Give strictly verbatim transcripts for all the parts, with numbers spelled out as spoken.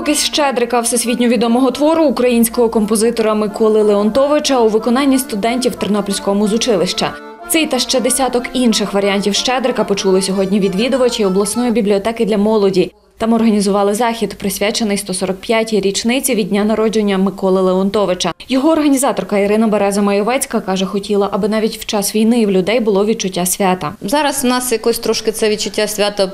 Рукопис Щедрика всесвітньо відомого твору українського композитора Миколи Леонтовича у виконанні студентів Тернопільського музучилища. Цей та ще десяток інших варіантів Щедрика почули сьогодні відвідувачі обласної бібліотеки для молоді. Там організували захід, присвячений сто сорок п'ятій річниці від дня народження Миколи Леонтовича. Його організаторка Ірина Береза-Маєвецька каже, хотіла, аби навіть в час війни в людей було відчуття свята. Зараз у нас якось трошки це відчуття свята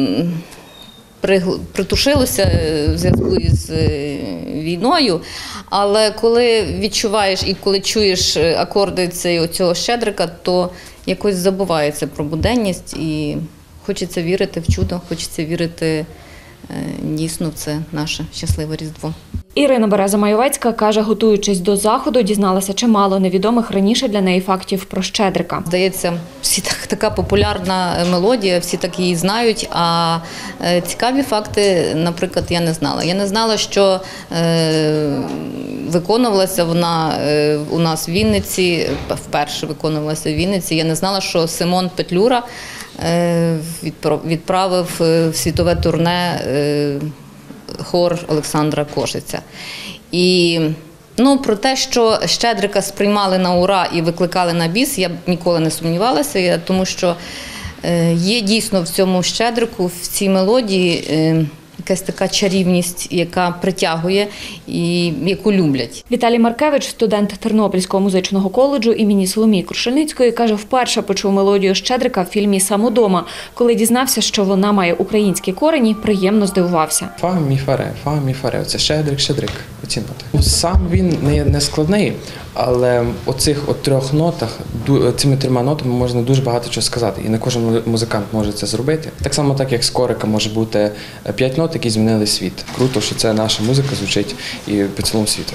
притушилося в зв'язку із війною, але коли відчуваєш і коли чуєш акорди цього Щедрика, то якось забувається про буденність і хочеться вірити в чудо, хочеться вірити дійсно в це наше щасливе Різдво. Ірина Береза-Маєвецька каже, готуючись до заходу, дізналася чимало невідомих раніше для неї фактів про Щедрика. Здається, всі так, така популярна мелодія, всі так її знають, а цікаві факти, наприклад, я не знала. Я не знала, що е, виконувалася вона е, у нас в Вінниці, вперше виконувалася в Вінниці. Я не знала, що Симон Петлюра е, відправив в світове турне е, хор Олександра Кошиця. І ну, про те, що Щедрика сприймали на ура і викликали на біс, я б ніколи не сумнівалася, я, тому що е, є дійсно в цьому Щедрику, в цій мелодії е, якась така чарівність, яка притягує і яку люблять. Віталій Маркевич, студент Тернопільського музичного коледжу імені Соломії Крушельницької, каже, вперше почув мелодію Щедрика в фільмі «Сам удома». Коли дізнався, що вона має українські корені, приємно здивувався. Фа, мі, фа, ре, фа, мі, фа, ре. Це Щедрик, Щедрик. Оці ноти. Сам він не, не складний, але оцих от трьох нотах, цими трьома нотами можна дуже багато чого сказати. І не кожен музикант може це зробити. Так само, так як скорика може бути п'ять нот, які змінили світ. Круто, що це наша музика звучить і по цілому світу.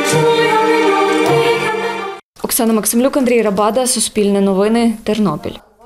Оксана Максимлюк, Андрій Рабада, Суспільне новини, Тернопіль.